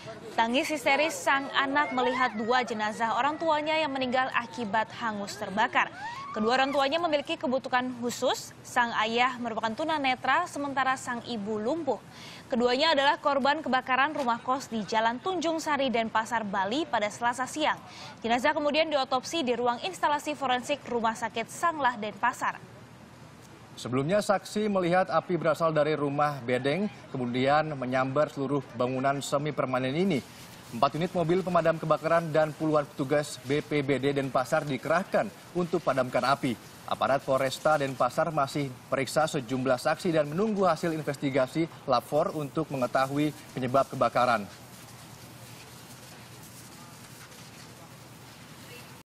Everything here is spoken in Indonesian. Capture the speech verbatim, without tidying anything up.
Tangis histeris sang anak melihat dua jenazah orang tuanya yang meninggal akibat hangus terbakar. Kedua orang tuanya memiliki kebutuhan khusus. Sang ayah merupakan tunanetra, sementara sang ibu lumpuh. Keduanya adalah korban kebakaran rumah kos di Jalan Tunjung Sari, Denpasar, Bali pada Selasa siang. Jenazah kemudian diotopsi di ruang instalasi forensik Rumah Sakit Sanglah, Denpasar. Sebelumnya saksi melihat api berasal dari rumah bedeng, kemudian menyambar seluruh bangunan semi permanen ini. Empat unit mobil pemadam kebakaran dan puluhan petugas B P B D Denpasar dikerahkan untuk padamkan api. Aparat Polresta Denpasar masih periksa sejumlah saksi dan menunggu hasil investigasi lapor untuk mengetahui penyebab kebakaran.